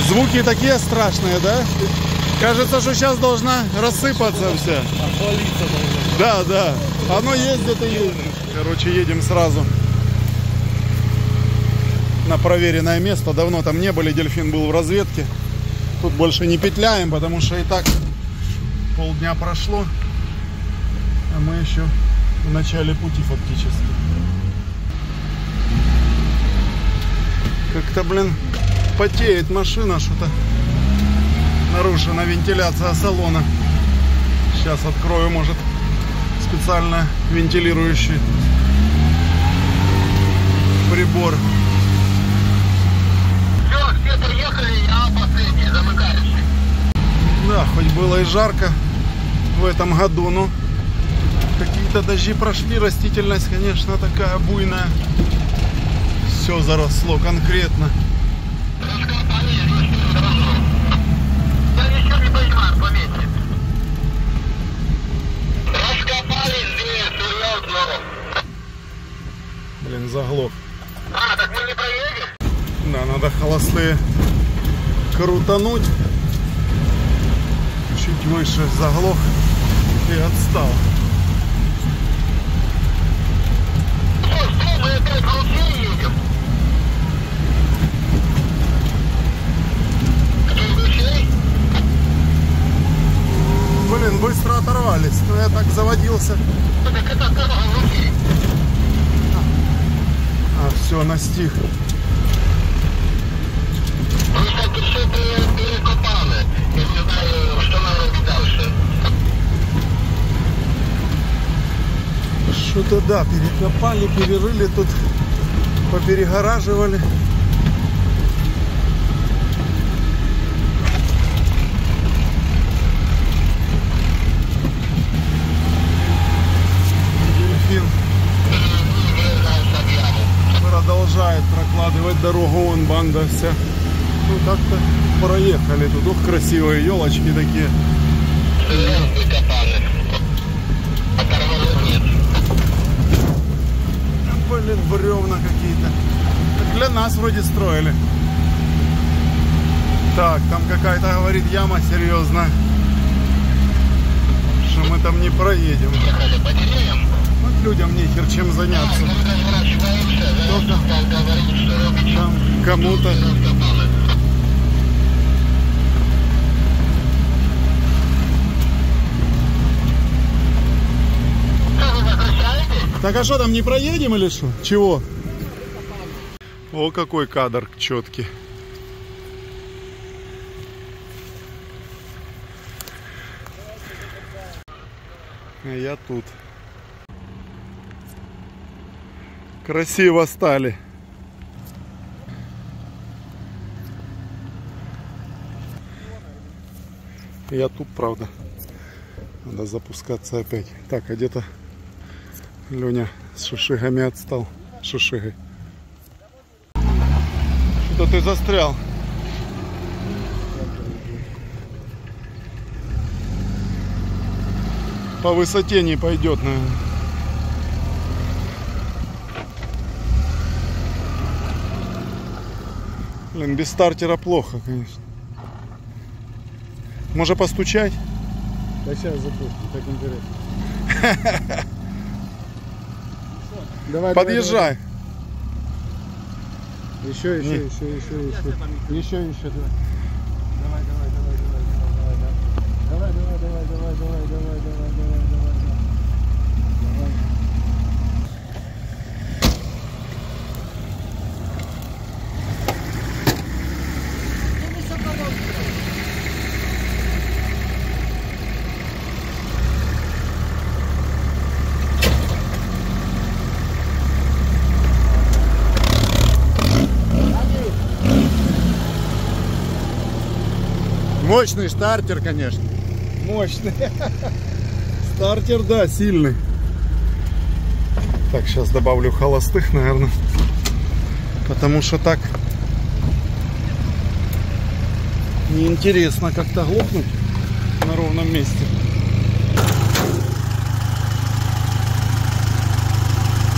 Звуки такие страшные, да? Кажется, что сейчас должна рассыпаться вся. Да, да. Оно ездит и ездит. Короче, едем сразу на проверенное место. Давно там не были, дельфин был в разведке. Тут больше не петляем, потому что и так полдня прошло. А мы еще в начале пути фактически. Как-то, блин, потеет машина, что-то нарушена вентиляция салона. Сейчас открою, может, специально вентилирующий прибор. Все, все приехали, я последний, замыкающий. Да, хоть было и жарко в этом году, но какие-то дожди прошли, растительность, конечно, такая буйная. Все заросло конкретно. Я ничего не понимаю, пометьте. Раскопали здесь, серьезно. Блин, заглох. А, так мы не проедем? Да, надо холостые крутануть. Чуть выше заглох и отстал. Что, мы опять в Руси едем? Блин, быстро оторвались. Но я так заводился. Так это дорога в Руси. А, все, настиг. Вы так все перекопали. Я не знаю, что нам робить дальше. Что-то да, перекопали, перерыли тут, поперегораживали. Дельфин продолжает прокладывать дорогу, вон банда вся. Ну так-то проехали тут. Ух, красивые елочки такие. Выкопали. Оторвало нет. Блин, бревна какие-то. Для нас вроде строили. Так, там какая-то, говорит, яма серьезная. Что мы там не проедем. Ехали по деревьям. Вот людям нехер чем заняться. Разворачиваемся, говорит, что робить. Там кому-то. Раскопали. Что, вы возвращаетесь? Так а что, там не проедем или что? Чего? О, какой кадр четкий. А я тут. Красиво стали. Я тут, правда. Надо запускаться опять. Так, а где-то Леня с шишигами отстал. Шишигой. Что-то ты застрял. По высоте не пойдет, наверное. Блин, без стартера плохо, конечно. Может постучать? Да сейчас запустим, так интересно. Давай, Подъезжай. Еще. Еще. Давай. Мощный стартер, конечно. Мощный. Стартер, да, сильный. Так, сейчас добавлю холостых, наверное. Потому что так неинтересно как-то глохнуть на ровном месте.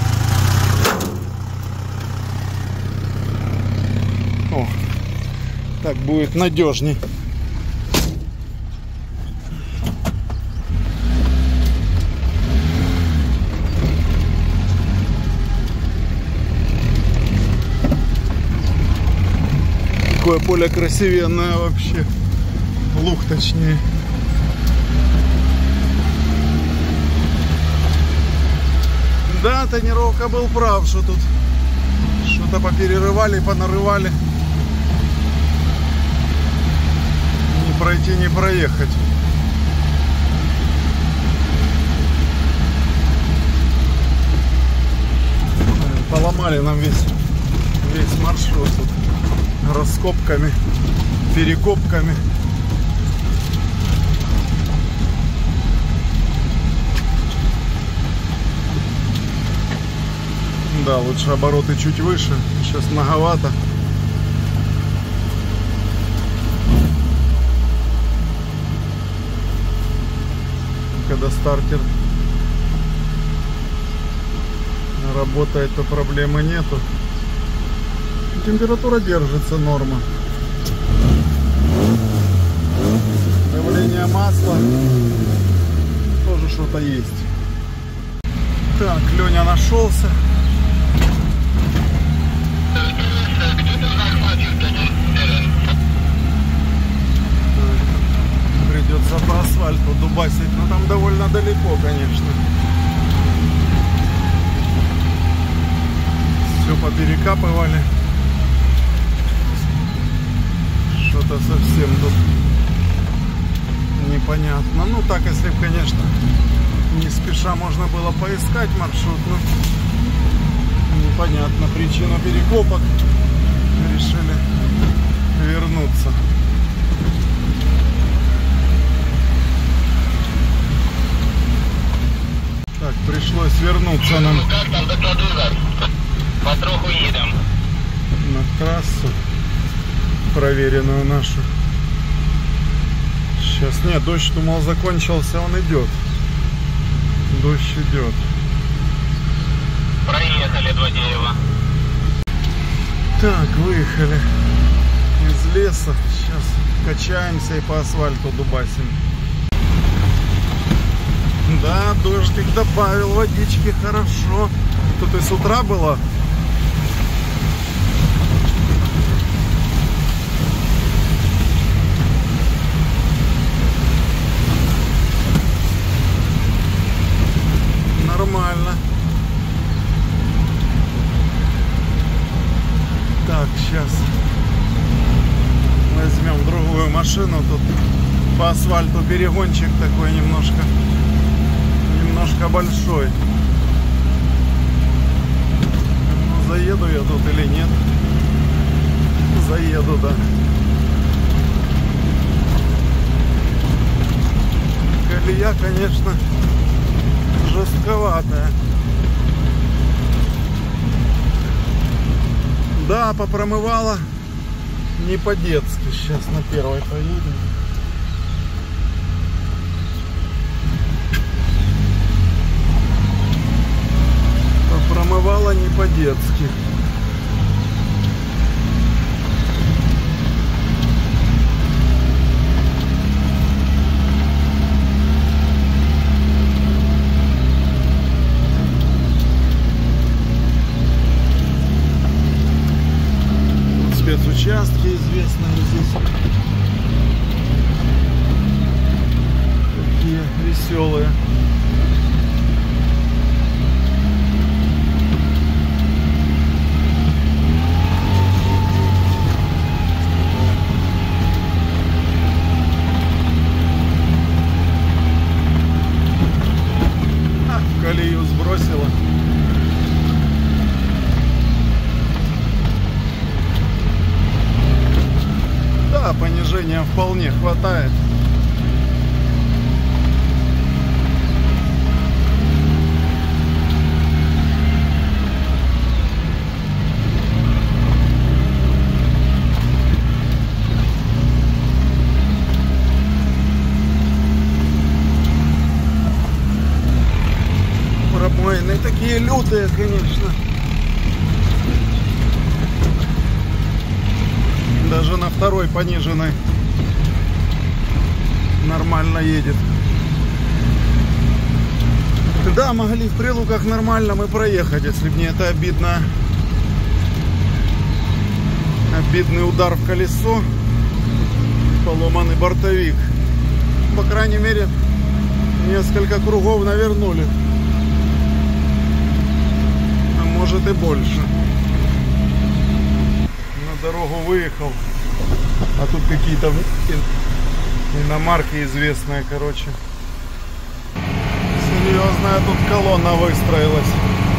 О, Так будет надежней. Какое поле красивенное вообще. Луг точнее. Да, тренировка был прав, что тут что-то поперерывали, понарывали. Не пройти, не проехать. Поломали нам весь маршрут тут. Раскопками, перекопками. Да, лучше обороты чуть выше. Сейчас многовато. Когда стартер работает, то проблемы нету. Температура держится, норма. Давление масла тоже что-то есть. Так, Леня нашелся. Придется по асфальту дубасить, но там довольно далеко, конечно. Все поперекапывали. Что-то совсем тут непонятно. Ну так, если бы, конечно, не спеша можно было поискать маршрут, но непонятно причину перекопок. Решили вернуться. Так, пришлось вернуться нам потроху едем на трассу проверенную нашу. Сейчас нет, дождь, думал, закончился, он идет. Дождь идет. проехали 2 дерева. Так, выехали из леса. Сейчас качаемся и по асфальту дубасим. Да, дождик добавил водички, хорошо. Тут и с утра было. Нормально. Так, сейчас возьмем другую машину. Тут по асфальту перегончик такой немножко большой. Ну, заеду я тут или нет? Заеду, да. Колея, конечно, жестковатая. Да, попромывала не по-детски. Сейчас на первой поедем. Промывала не по-детски. Спецучастки известные здесь. Такие веселые. Колею сбросила. Да, понижения вполне хватает. Пробоины такие лютые, конечно. Даже на второй пониженной нормально едет. Да, могли в Прилуках нормально мы проехать, если бы не это обидно. Обидный удар в колесо, поломанный бортовик. По крайней мере, несколько кругов навернули. А может и больше. На дорогу выехал. А тут какие-то иномарки известные, короче. Серьезная тут колонна выстроилась.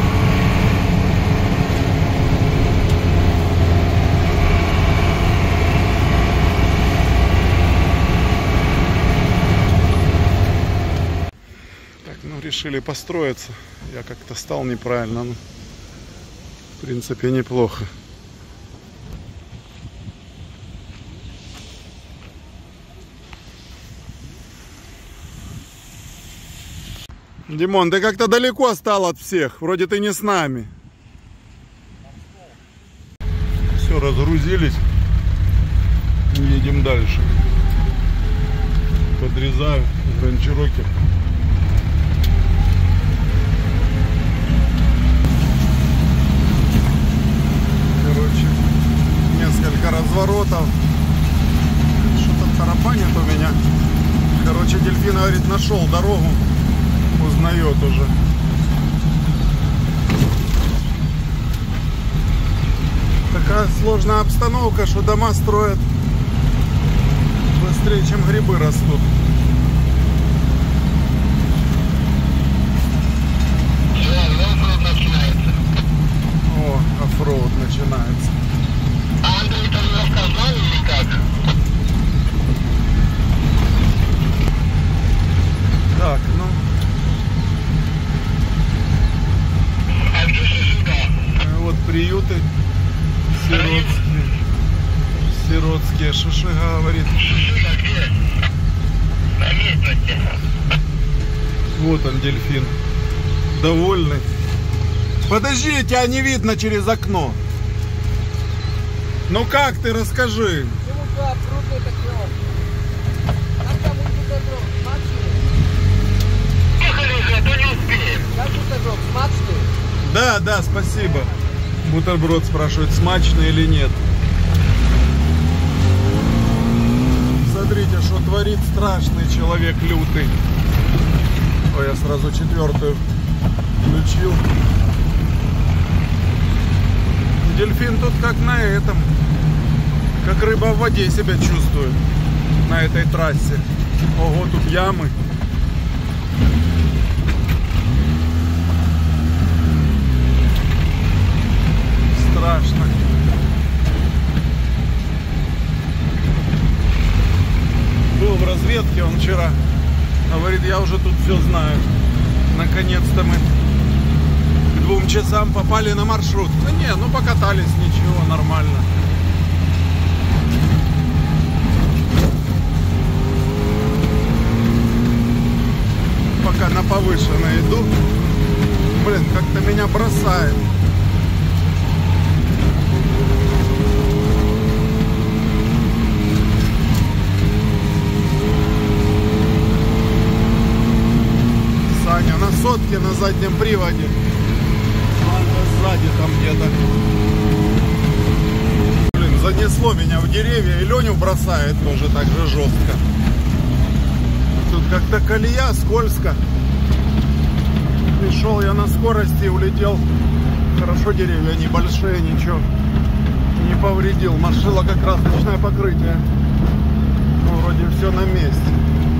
Так, ну решили построиться. Я как-то стал неправильно. Но, в принципе, неплохо. Димон, ты как-то далеко стал от всех. Вроде ты не с нами. Все, разгрузились. Едем дальше. Подрезаю Grand Cherokee. Короче, несколько разворотов. Что-то тарабанит у меня. Короче, дельфин, говорит, нашел дорогу. Узнает уже. Такая сложная обстановка, что дома строят быстрее, чем грибы растут. Оффроуд начинается. О, оффроуд начинается. А Андрей там рассказал или как? Так, ну. Вот приюты сиротские. Сиротские, Шишига говорит. Шишига где? На местности. Вот он, дельфин. Довольный. Подожди, тебя не видно через окно. Ну как ты, расскажи. Ехали же, а то не успеем. Да, да, спасибо. Бутерброд спрашивает, смачный или нет. Смотрите, что творит страшный человек лютый. Ой, я сразу четвертую включил. Дельфин тут как на этом, как рыба в воде себя чувствует на этой трассе. Ого, тут ямы. Страшно. Был в разведке он вчера. Говорит, я уже тут все знаю. Наконец-то мы к 2 часам попали на маршрут. Да не, ну покатались, ничего, нормально. Пока на повышенной иду. Блин, как-то меня бросает. Саня на сотке на заднем приводе. Ладно, сзади там где-то. Блин, занесло меня в деревья, и Леню бросает тоже так же жестко. Тут как-то колея, скользко. Пришел я на скорости и улетел. Хорошо, деревья небольшие, ничего не повредил. Машила как раз ночное покрытие. Ну, вроде все на месте.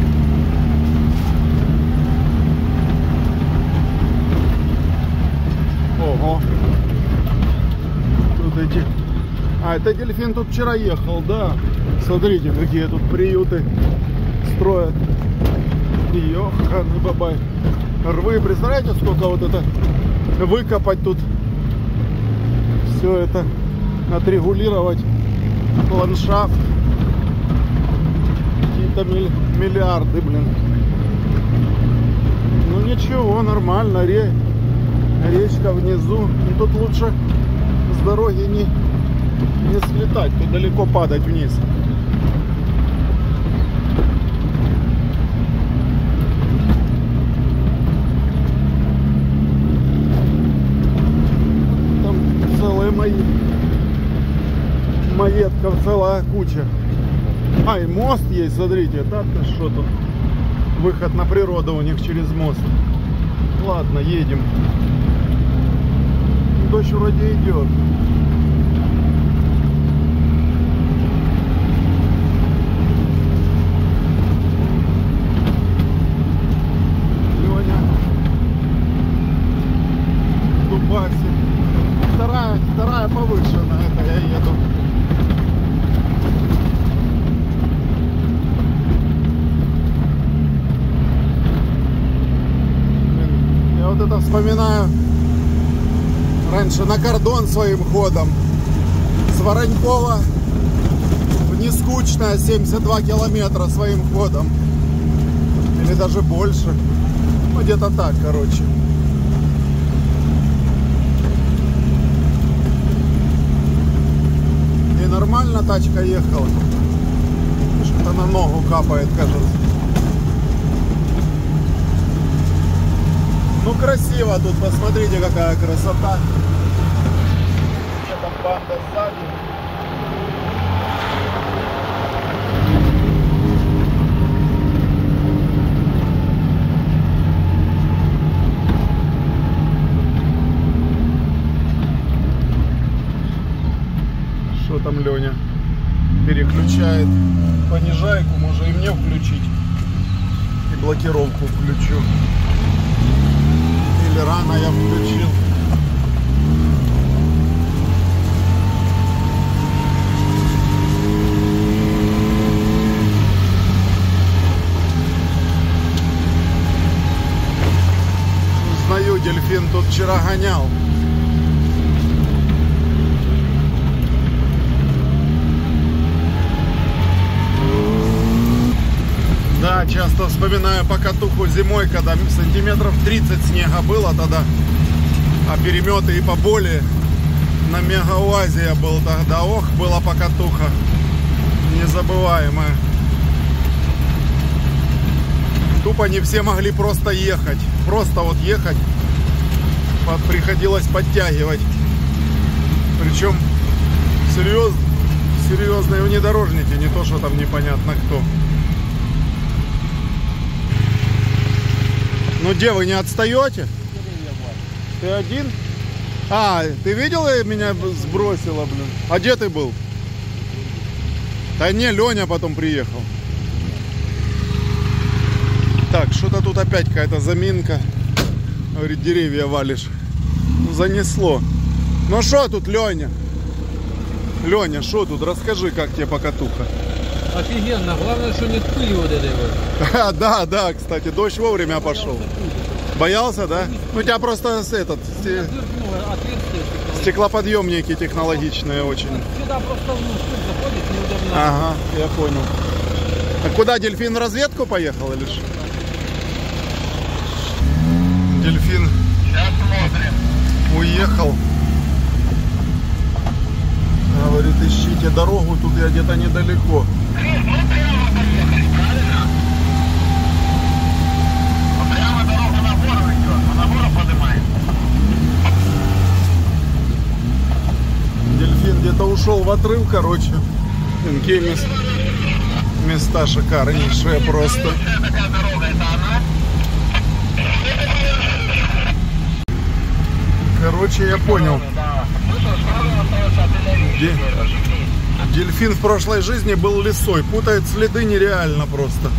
Ого. Тут эти... А, это дельфин тут вчера ехал, да. Смотрите, какие тут приюты строят. Ёханый бабай. Рвы, представляете, сколько вот это выкопать тут. Все это отрегулировать. Ландшафт. Какие-то миллиарды, блин. Ну ничего, нормально. Речка внизу. И тут лучше с дороги не слетать, тут далеко падать вниз. Там целая маетков, целая куча. А, и мост есть, смотрите, так-то что тут? Выход на природу у них через мост. Ладно, едем. Дождь вроде идет. Леня. Дубаси. Вторая повышенная, это я еду. Я вот это вспоминаю. Раньше на кордон своим ходом с Воронькова в Нескучное 72 километра своим ходом. Или даже больше. Ну, где-то так, короче. И нормально тачка ехала. Что-то на ногу капает, кажется. Ну, красиво тут, посмотрите, какая красота. Там банда сзади. Что там Леня переключает понижайку, может и мне включить. И блокировку включу. Или рано я включил. Узнаю, дельфин тут вчера гонял. Да, часто вспоминаю покатуху зимой, когда сантиметров 30 снега было тогда, а переметы и поболее. На Мега-УАЗе я был тогда. Ох, была покатуха незабываемая. Тупо не все могли просто ехать. Просто вот ехать приходилось подтягивать. Причем серьезные внедорожники, не то, что там непонятно кто. Ну где, вы не отстаете? Ты один? А, ты видел, меня сбросила, блин? А где ты был? Да не, Леня потом приехал. Так, что-то тут опять какая-то заминка. Говорит, деревья валишь. Ну, занесло. Ну что тут, Леня? Леня, что тут? Расскажи, как тебе покатуха. Офигенно, главное, что нет пыли вот этой вот. Да, кстати, дождь вовремя пошел. Боялся, да? Ну, у тебя просто стеклоподъемники технологичные очень. Сюда просто внутрь заходит, неудобно. Ага, я понял. А куда, дельфин в разведку поехал или что? Дельфин уехал. Говорит, ищите дорогу, тут я где-то недалеко. Прямо дорога на гору идет, а на гору поднимаем. Дельфин где-то ушел в отрыв, короче. Какие места шикарнейшие просто. Такая дорога, это она? Короче, я понял. Дельфин в прошлой жизни был лисой. Путает следы нереально просто.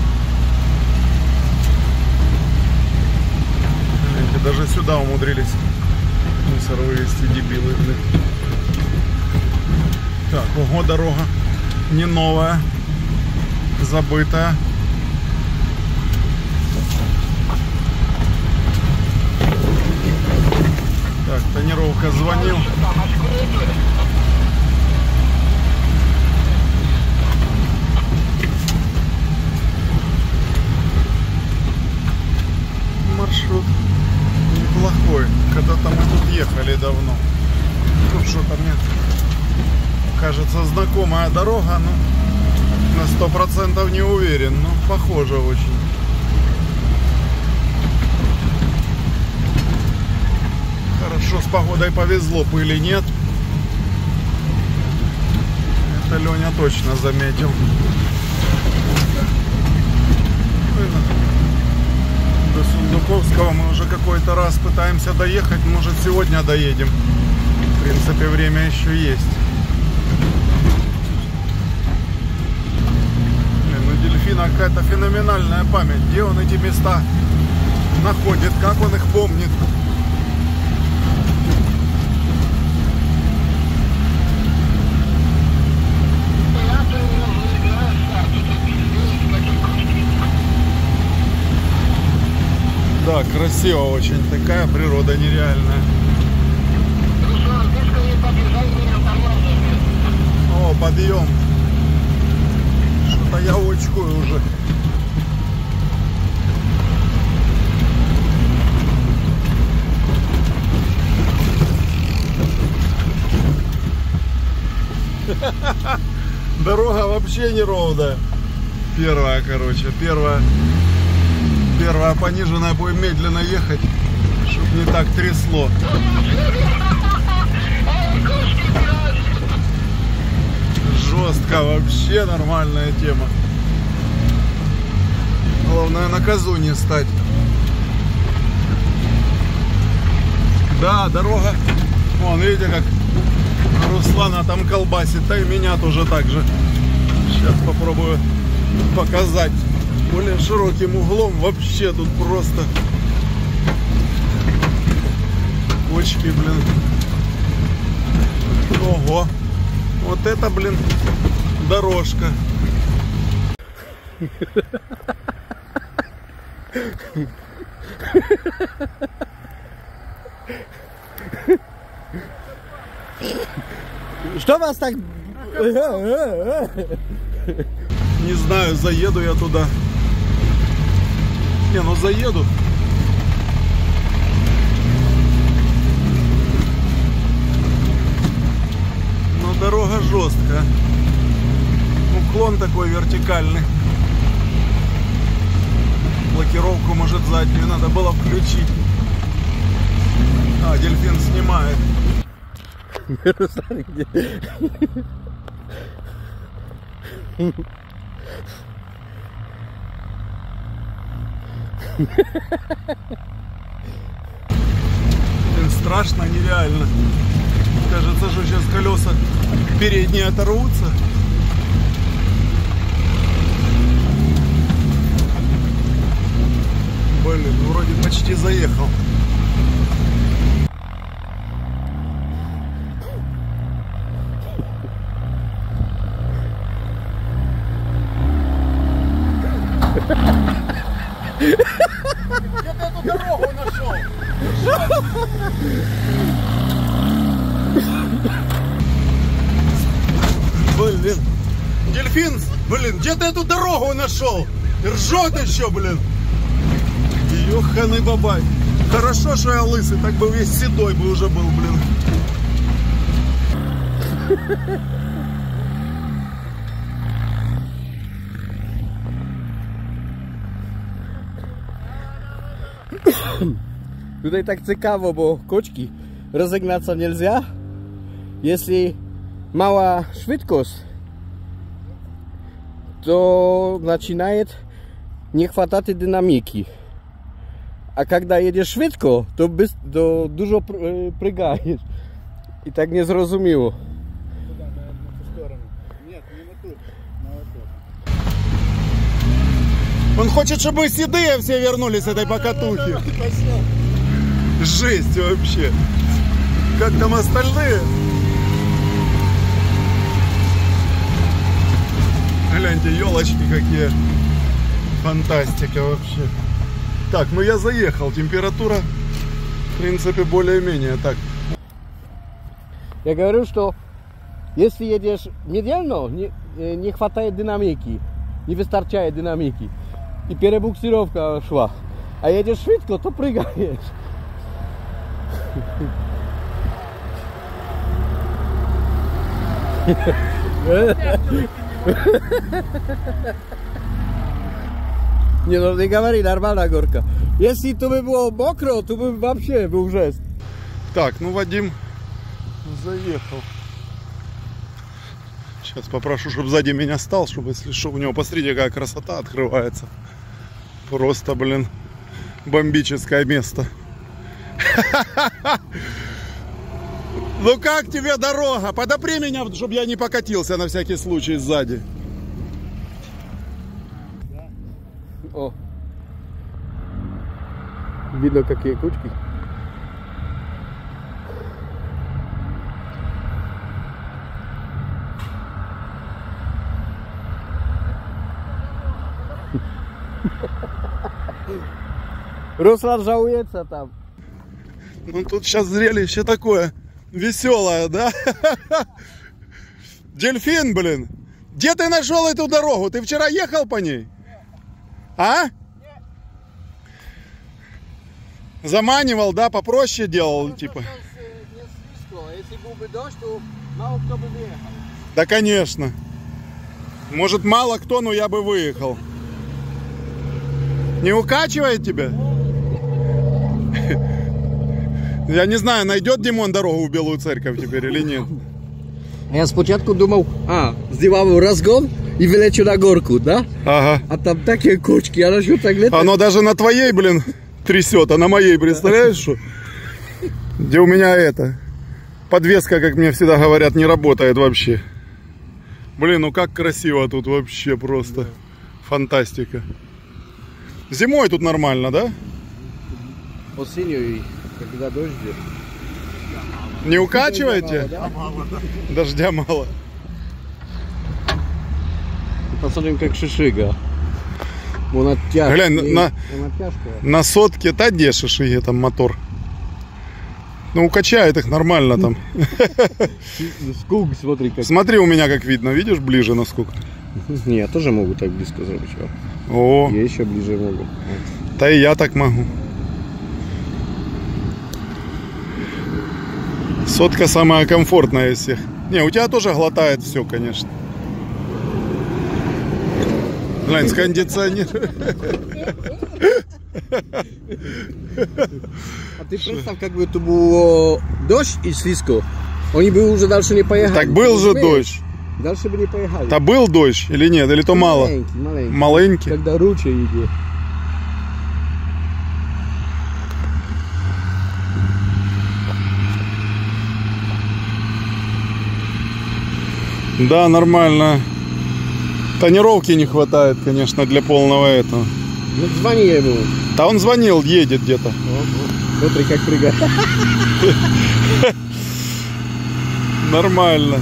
Видите, даже сюда умудрились мусор вывести, дебилы. Так, ого, дорога не новая, забытая. Так, тонировка звонил. Маршрут неплохой. Когда-то мы тут ехали давно. Тут что-то мне кажется, знакомая дорога, но на 100% не уверен, но похоже очень. Хорошо, с погодой повезло, пыли нет. Это Леня точно заметил. До Сундуковского мы уже какой-то раз пытаемся доехать. Может, сегодня доедем. В принципе, время еще есть. Блин, у дельфина какая-то феноменальная память. Где он эти места находит, как он их помнит. Да, красиво очень. Такая природа нереальная. О, подъем. Что-то я очкую уже. Дорога вообще неровная. Первая, короче, первая пониженная, будем медленно ехать, чтобы не так трясло. Жестко, вообще нормальная тема. Главное на козу не стать. Да, дорога. Вон, видите, как Руслана там колбасит, да и меня тоже так же. Сейчас попробую показать. Более широким углом вообще тут просто кочки, блин. Ого, вот это, блин, дорожка. Что вас так... Не знаю, заеду я туда. Не, ну заеду. Но дорога жесткая. Уклон такой вертикальный. Блокировку, может, заднюю надо было включить. А, дельфин снимает. Блин, страшно, нереально. Кажется, что сейчас колеса передние оторвутся. Блин, вроде почти заехал. Где ты эту дорогу нашел? Блин. Дельфин, блин, где ты эту дорогу нашел? Ржет еще, блин. Ёханый бабай. Хорошо, что я лысый, так бы весь седой бы уже был, блин. Tutaj tak ciekawo, bo koczki rozegnаться нельзя, если mała szybkość, to начинает не хватать динамики. А когда едешь швидко, то dużo прыгаешь. И так не зрозуміло. Он хочет, чтобы седые все вернулись с этой покатухи. Жесть вообще. Как там остальные? Гляньте, елочки какие. Фантастика вообще. Так, ну я заехал. Температура, в принципе, более-менее так. Я говорю, что если едешь медленно, не хватает динамики, не выстачает динамики. И перебуксировка шла. А едешь швидко, то прыгаешь. Не, ну не говори, нормальная горка. Если то бы было мокро, то бы вообще был жест. Так, ну Вадим заехал. Сейчас попрошу, чтобы сзади меня стал, чтобы, если что, у него, посмотрите, какая красота открывается. Просто, блин, бомбическое место. Ну как тебе дорога? Подопри меня, чтобы я не покатился на всякий случай сзади. О. Видно, какие кучки. Руслан жалуется там. Ну тут сейчас зрелище такое веселое, да? Дельфин, блин. Где ты нашел эту дорогу? Ты вчера ехал по ней? А? Заманивал, да? Попроще делал, типа. Если был бы дождь, то мало кто бы выехал. Да, конечно. Может, мало кто, но я бы выехал. Не укачивает тебя? Я не знаю, найдет Димон дорогу в Белую Церковь теперь или нет. Я спочатку думал, сделал разгон и вылечу на горку, да? Ага. А там такие кучки, а насчет так летать. Оно даже на твоей, блин, трясет, а на моей, представляешь, что? Где у меня это? Подвеска, как мне всегда говорят, не работает вообще. Блин, ну как красиво тут вообще просто. Фантастика. Зимой тут нормально, да? Осенью, когда дождь идет. Не укачиваете? Дождя мало. Посмотрим, как шишига. Она тяжкая. Глянь, на сотке, да, где шишиги, там мотор. Ну, укачает их нормально там. Скук, смотри как. Смотри, у меня как видно, видишь, ближе насколько. Не, я тоже могу так близко сделать. О, Я еще ближе могу. да и я так могу. Сотка самая комфортная из всех. Не, у тебя тоже глотает все, конечно. Глянь, с кондиционером. А ты представь, как бы это был дождь и слизко. Они бы уже дальше не поехали. Так был же дождь. Дальше бы не поехали. Да был дождь или нет? Или то мало? Маленький. Маленький? Когда ручей идет. Да, нормально. Тонировки не хватает, конечно, для полного этого. Ну, звони ему. Да он звонил, едет где-то. Смотри, как прыгает. Нормально.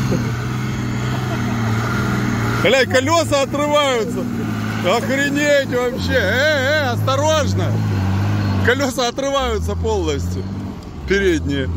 Глянь, колеса отрываются. Охренеть вообще. Осторожно. Колеса отрываются полностью. Передние.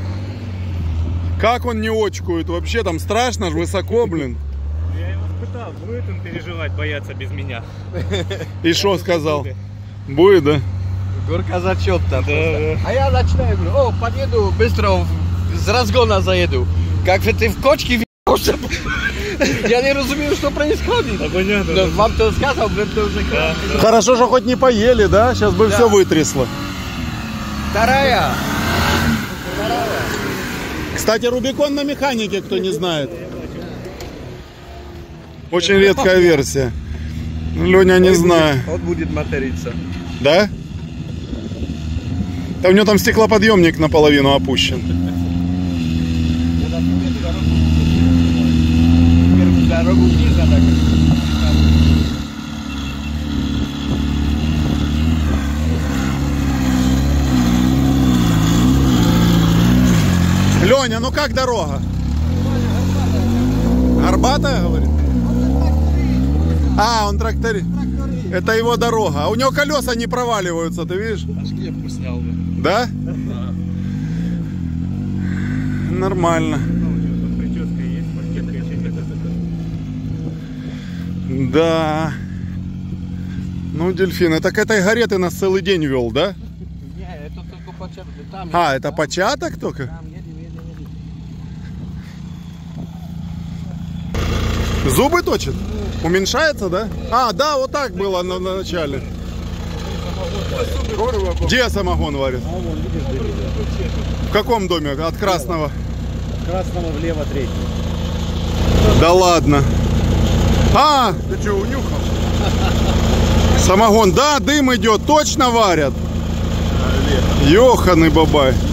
Как он не очкует? Вообще там страшно ж, высоко, блин. Я его спытал, будет он переживать, бояться без меня. И что сказал? Будет, да? Горка зачет там. Да. А я начинаю, говорю, подъеду быстро, с разгона заеду. Как ты в кочке въебался. Я не разумею, что происходит. Да, понятно. Но вам то сказал, вы то уже Да. Хорошо, что хоть не поели, да? Сейчас бы все вытрясло. Вторая. Кстати, Рубикон на механике, кто не знает. Очень редкая версия. Леня не знаю. Он будет материться. Да? Да у него там стеклоподъемник наполовину опущен. Дорогу вниз надо. Леня, ну как дорога? Горбатая, говорит? А, он тракторист. Это его дорога. А у него колеса не проваливаются, ты видишь? Аж кепку снял бы. Да? Нормально. Тут прическа есть, под кепкой еще нет. Да. Ну, дельфин, это к этой горе ты нас целый день вел, да? Не, это только початок. Там А, это початок только? Там едем. Зубы точит? Уменьшается, да? А, да, вот так было на начале. Где самогон варит? В каком доме? От красного? От красного влево третий. Да ладно. А! Ты что, унюхал? Самогон, да, дым идет, точно варят. Ёханый бабай.